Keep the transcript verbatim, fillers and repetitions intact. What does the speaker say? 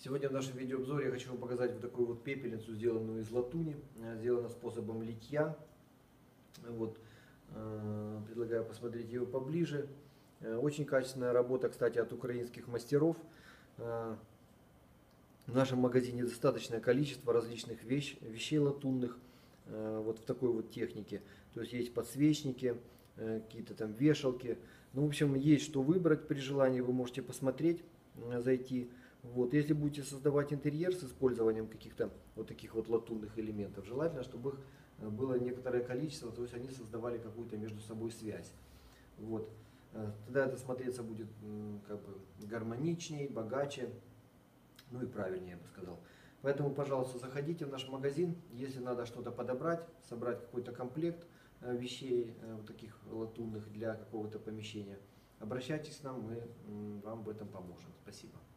Сегодня в нашем видеообзоре я хочу вам показать вот такую вот пепельницу, сделанную из латуни, сделана способом литья. Вот, э, предлагаю посмотреть ее поближе. Э, очень качественная работа, кстати, от украинских мастеров. Э, в нашем магазине достаточное количество различных вещь, вещей латунных, э, вот в такой вот технике. То есть есть подсвечники, э, какие-то там вешалки. Ну, в общем, есть что выбрать при желании, вы можете посмотреть, э, зайти. Вот, если будете создавать интерьер с использованием каких-то вот таких вот латунных элементов, желательно, чтобы их было некоторое количество, то есть они создавали какую-то между собой связь. Вот. Тогда это смотреться будет как бы гармоничнее, богаче, ну и правильнее, я бы сказал. Поэтому, пожалуйста, заходите в наш магазин, если надо что-то подобрать, собрать какой-то комплект вещей вот таких латунных для какого-то помещения. Обращайтесь к нам, мы вам в этом поможем. Спасибо.